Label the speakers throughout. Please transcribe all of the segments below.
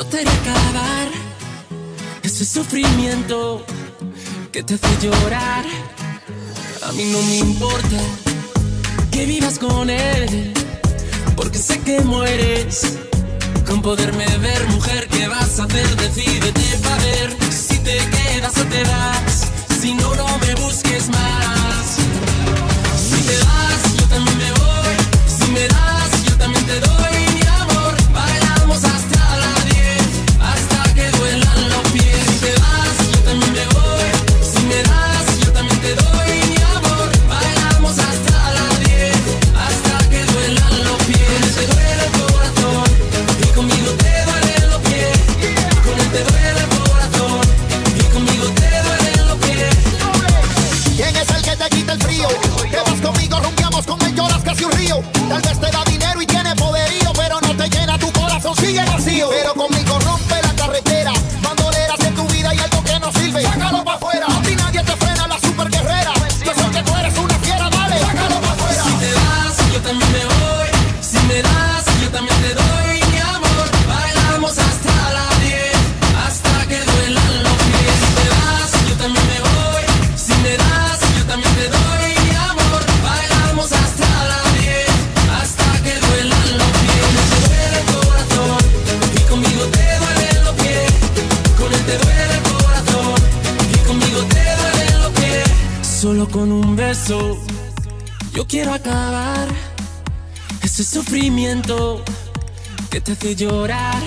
Speaker 1: gustaría acabar ese sufrimiento que te hace llorar. A mí no me importa que vivas con él, porque sé que mueres con poderme ver. Mujer, ¿qué vas a hacer? Decídete para ver si te quedas o te vas. Si no, no me busques más. Si te vas, yo también me voy. Si me das, yo también te doy mi amor. Bailamos hasta las 10, hasta que duelan los pies. Si te vas, yo también me voy. Si me das, yo también te doy mi amor. Bailamos hasta las 10, hasta que duelan los pies. Te duele el corazón y conmigo te duelen los pies. Con él te duele el corazón y conmigo te duelen los pies.
Speaker 2: ¿Quién es el que te quita el frío? Te vas conmigo, rumbeamos con él, lloras casi un río. Tal vez te da dinero y tiene poderío, pero no te llena tu corazón, sigue vacío. Pero conmigo rompe la carretera, bandoleras en tu vida y algo que no sirve, sácalo pa' afuera. A ti nadie te frena, la super guerrera. Yo sé que tú eres una fiera, dale, sácalo pa' afuera.
Speaker 1: Si te vas, yo también me voy. Si me das, yo también te doy mi amor. Bailamos hasta las 10, hasta que duelan los pies. Si te vas, yo también me voy. Si me das, yo también te doy mi amor. Bailamos hasta las 10, hasta que duelan los pies. Te duele el corazón y conmigo te duelen los pies. Con él te duele el corazón y conmigo te duelen los pies. Solo con un beso yo quiero acabar ese sufrimiento que te hace llorar.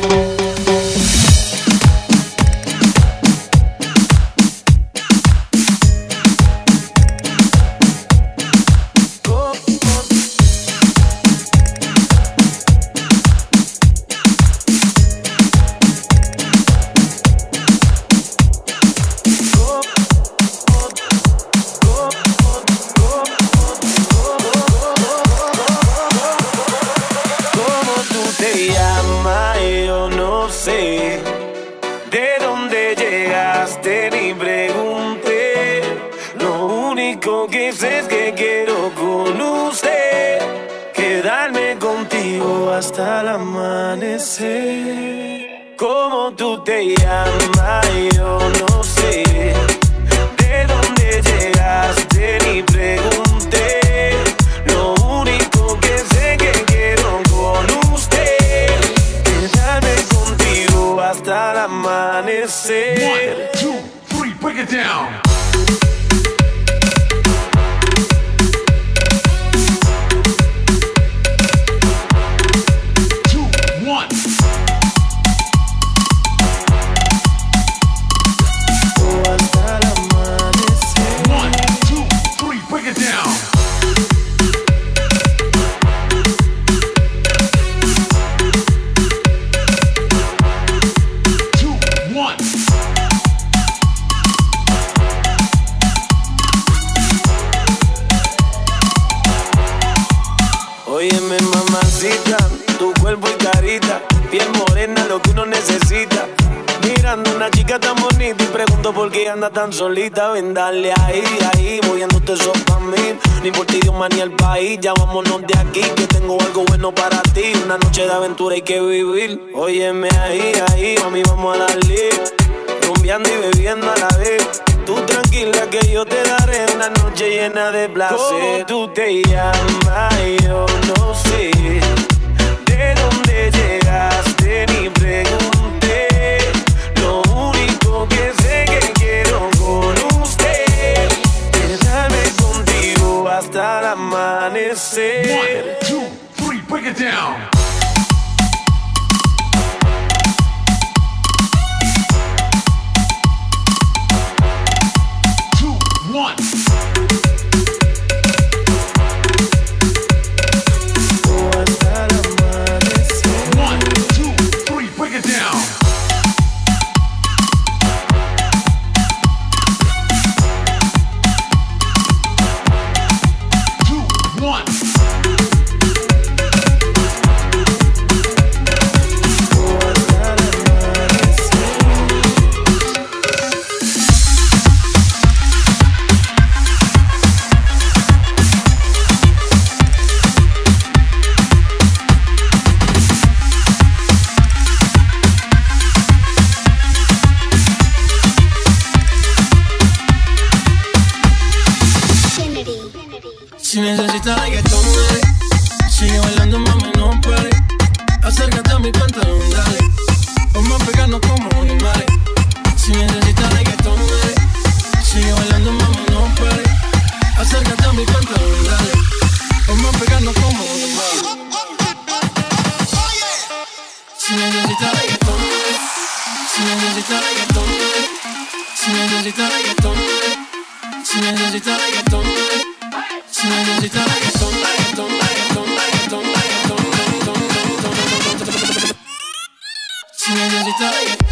Speaker 3: Hasta el amanecer. ¿Cómo tú te llamas? Yo no sé. ¿De dónde llegaste? Ni pregunté. Lo único que sé que quiero con usted, quedarme contigo hasta el amanecer.
Speaker 4: 1, 2, 3, break it down.
Speaker 3: Óyeme, mamacita, tu cuerpo y carita, piel morena, lo que uno necesita. Mirando una chica tan bonita y pregunto por qué anda tan solita. Ven, dale ahí, ahí, moviéndote eso pa' mí. Ni por ti, Dios, ni el país. Ya vámonos de aquí, que tengo algo bueno para ti. Una noche de aventura hay que vivir. Óyeme ahí, ahí, mami, vamos a darle. Rumbeando y bebiendo a la vez. Tú tranquila que yo te daré una noche llena de placer. ¿Cómo tú te llamas? Yo no sé. ¿De dónde llegaste? Ni pregunté. Lo único que sé que quiero con usted, quedarme contigo hasta el amanecer.
Speaker 4: 1, 2, 3, break it down.
Speaker 1: reggaetón, si necesitas reggaetón, si necesitas reggaetón, si necesitas reggaetón, reggaetón, reggaetón, reggaetón, reggaetón, si necesitas reggaetón.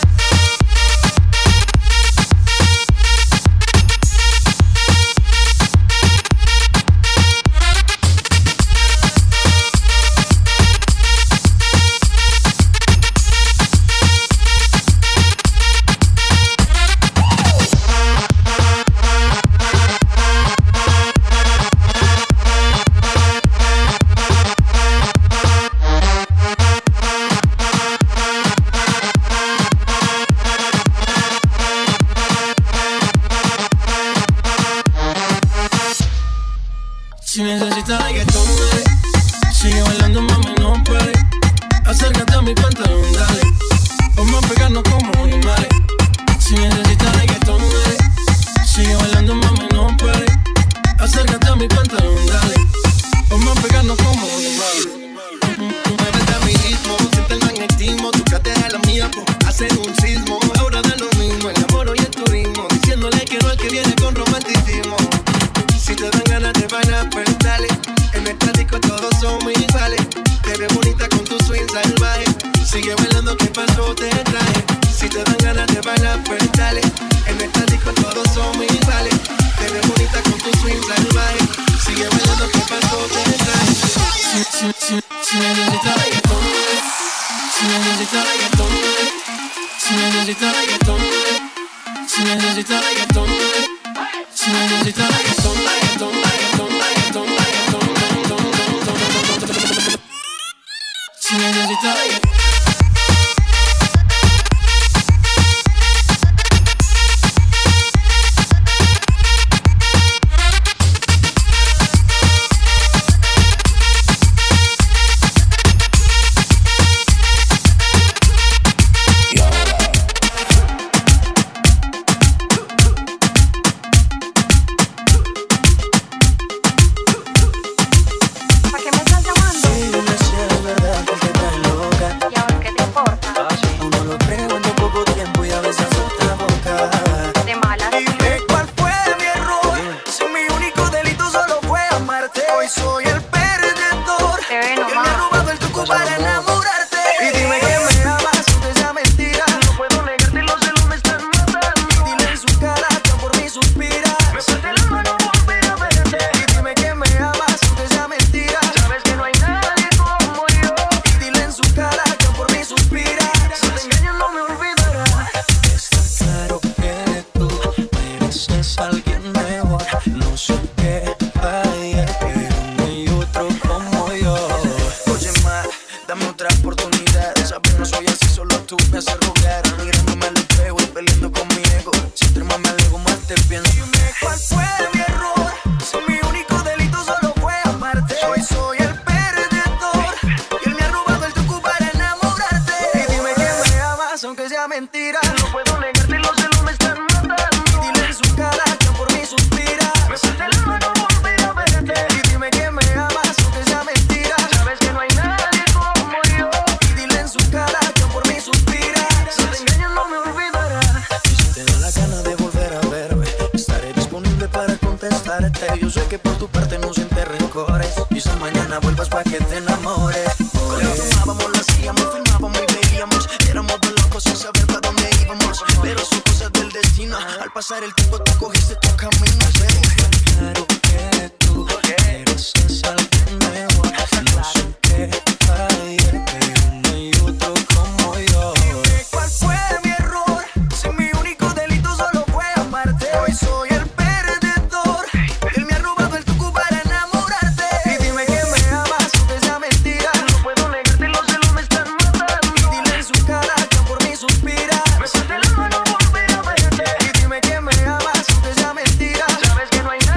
Speaker 1: Si necesitas reggaetón, dale. Sigue bailando, mami, no pare. Acércate a mi pantalón, dale. Vamos a pegarnos como animales. Si necesitas reggaetón, dale. Sigue bailando, mami, no pare. Acércate a mi pantalón, dale. Vamos a pegarnos como animales.
Speaker 5: Muévete a mi ritmo, siente el magnetismo. Tu cadera es la mía, hacen un sismo. Ahora da lo mismo, el amor y el turismo. Diciéndole que no al que viene con romanticismo. Si te dan ganas de bailar, pues dale. En el disco todos somos iguales. Te ves bonita con tu swing salvaje. Sigue bailando, que pasó te traje. Si te dan ganas de bailar, pues dale. En el disco todos somos iguales. Te ves bonita con tu swing salvaje. Sigue bailando, que pasó te traje.
Speaker 1: Si necesitas reggaetón, si necesitas reggaetón, si necesitas reggaetón, si necesitas reggaetón, si necesitas reggaetón, reggaetón, reggaetón, reggaetón, reggaetón, si necesitas reggaetón.
Speaker 5: Yo sé que por tu parte no sientes rencores. Quizás mañana vuelvas pa' que te enamores. Cuando tomábamos, lo hacíamos, filmábamos y veíamos. Éramos dos locos sin saber para dónde íbamos. Pero son cosas del destino. Al pasar el tiempo tú cogiste tu camino. Claro que tú eres alguien nuevo. No sé qué fallé, pero no hay otro como yo. Dime cuál fue mi error. Si mi único delito solo fue amarte. Hoy soy el perdedor. Él me ha robado el tucu para enamorarte. Y dime que me amas, aunque sea mentira. No puedo negarte, los celos me están matando. Y dile en su cara que por mí suspira. Me suelte la mano, volver a verte. Y dime que me amas, aunque sea mentira. Sabes que no hay nada.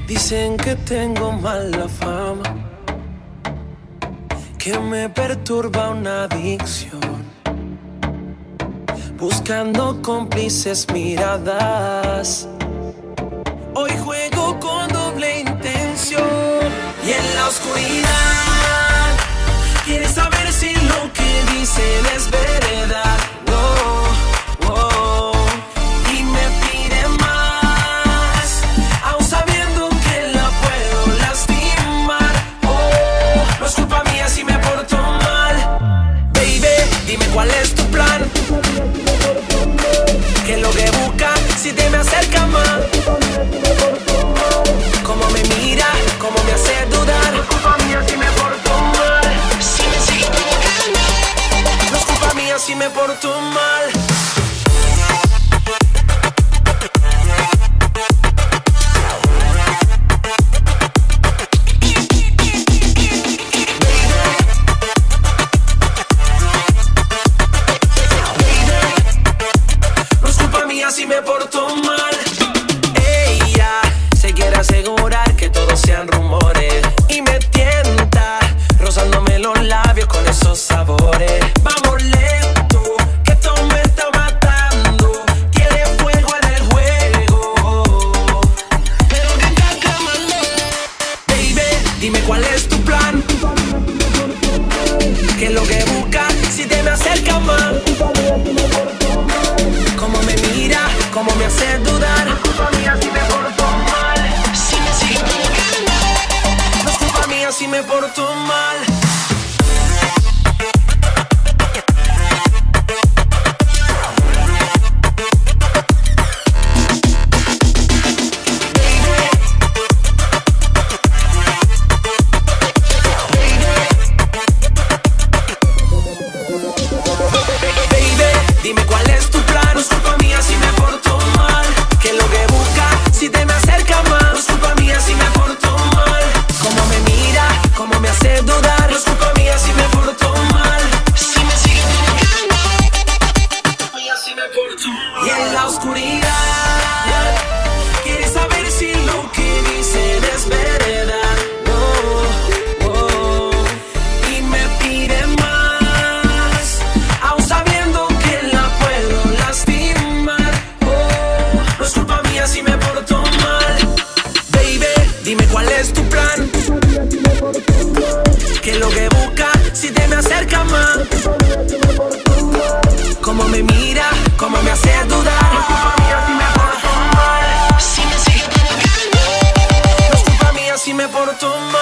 Speaker 3: Dicen que tengo mala fama, que me perturba una adicción, buscando cómplices miradas. Hoy juego con doble intención y en la oscuridad quieres saber si lo que dicen es verdad. Oh, oh. Y me pide más, aún sabiendo que la puedo lastimar. Oh, no es culpa mía si me porto mal. Baby, dime cuál es tu plan. ¿Qué es lo que busca si te me acercas más? Cómo me mira, cómo me hace dudar. No es culpa mía si me porto mal. Si me sigues provocando. No es culpa mía si me porto mal. Si me porto mal, ella se quiere asegurar que todos sean rumores y me tienta, rozándome los labios con esos sabores. Vamos lento, que esto me está matando. Quiere fuego en el juego, pero que está clamando. Baby, dime cuál es tu plan. ¿Qué es lo que buscas si te me acercas más? Cómo me mira, cómo me hace dudar. No es culpa mía si me porto mal. Si me sigues provocando. No es culpa mía si me porto mal. Dime cuál es tu plan. No es culpa mía si me porto mal. ¿Qué es lo que busca si te me acercas más? No es culpa mía si me porto mal. Cómo me mira, cómo me hace dudar. No es culpa mía si me porto mal. Si me sigues provocando. Mía si me porto mal. Y en la oscuridad quieres saber si lo que dicen es verdad. Oh, oh. Y me pide más, aún sabiendo que la puedo lastimar. Oh, no es culpa mía si me porto mal. Baby, dime cuál es tu plan. ¿Qué es lo que busca si te me acercas más? Cómo me mira, cómo me hace dudar. No es culpa mía si me porto mal. Si me sigues provocando. No es culpa mía si me porto mal.